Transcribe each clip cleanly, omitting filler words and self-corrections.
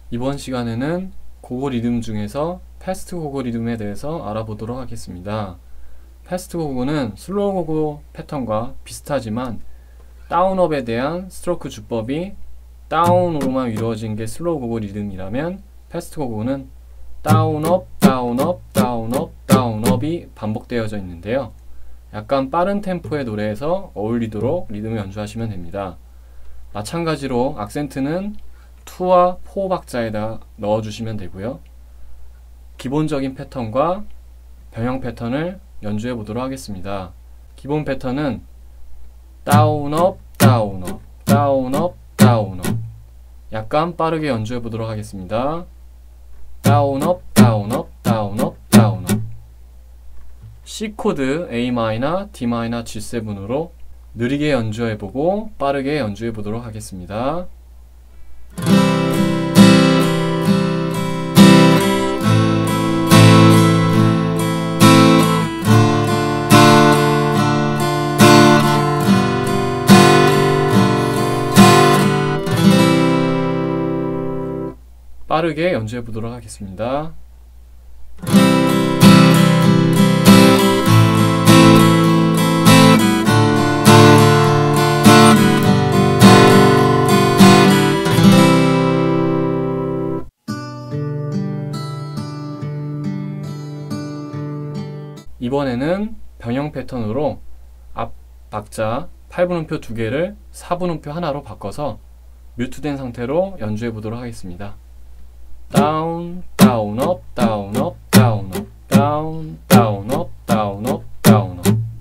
이번 시간에는 고고 리듬 중에서 패스트 고고 리듬에 대해서 알아보도록 하겠습니다. 패스트 고고는 슬로우 고고 패턴과 비슷하지만 다운업에 대한 스트로크 주법이 다운으로만 이루어진 게 슬로우 고고 리듬이라면 패스트 고고는 다운업, 다운업, 다운업, 다운업이 반복되어져 있는데요. 약간 빠른 템포의 노래에서 어울리도록 리듬을 연주하시면 됩니다. 마찬가지로 악센트는 2와 4 박자에다 넣어주시면 되고요. 기본적인 패턴과 변형 패턴을 연주해 보도록 하겠습니다. 기본 패턴은 다운업, 다운업, 다운업, 다운업. 약간 빠르게 연주해 보도록 하겠습니다. 다운업, 다운업, 다운업, 다운업. C 코드 A 마이너, D 마이너, G7으로 느리게 연주해 보고 빠르게 연주해 보도록 하겠습니다. 빠르게 연주해 보도록 하겠습니다. 이번에는 변형 패턴으로 앞 박자 8분음표 2개를 4분음표 하나로 바꿔서 뮤트된 상태로 연주해 보도록 하겠습니다. 다운, 다운업, 다운업, 다운업, 다운, 다운업, 다운업, 다운업.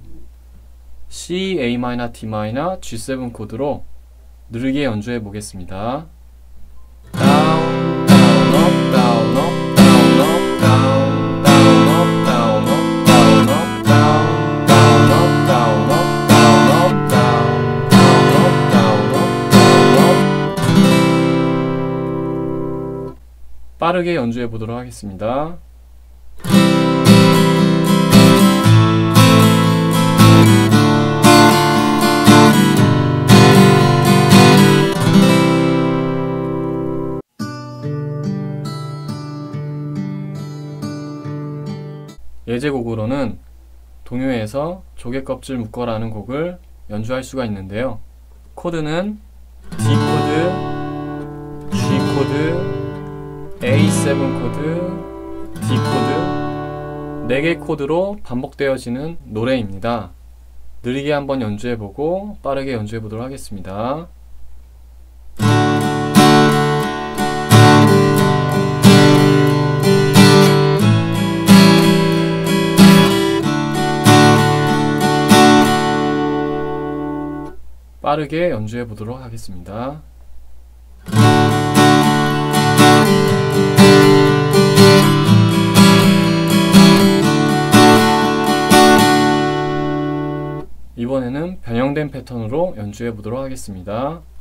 C, A 마이너, D 마이너, G7 코드로 느리게 연주해 보겠습니다. 다운, 다운업, 다운업, 다운업, 다운, 다운업, 다운업, 다운업, 다운, 다운업, 다운업, 다운업, 다운, 다운업, 다운업, 다운업. 빠르게 연주해 보도록 하겠습니다. 예제곡으로는 동요에서 조개껍질 묶어라는 곡을 연주할 수가 있는데요. 코드는 D 코드, G 코드, A7 코드, D 코드 4개 코드로 반복되어지는 노래입니다. 느리게 한번 연주해보고 빠르게 연주해보도록 하겠습니다. 빠르게 연주해 보도록 하겠습니다. 이번에는 변형된 패턴으로 연주해 보도록 하겠습니다.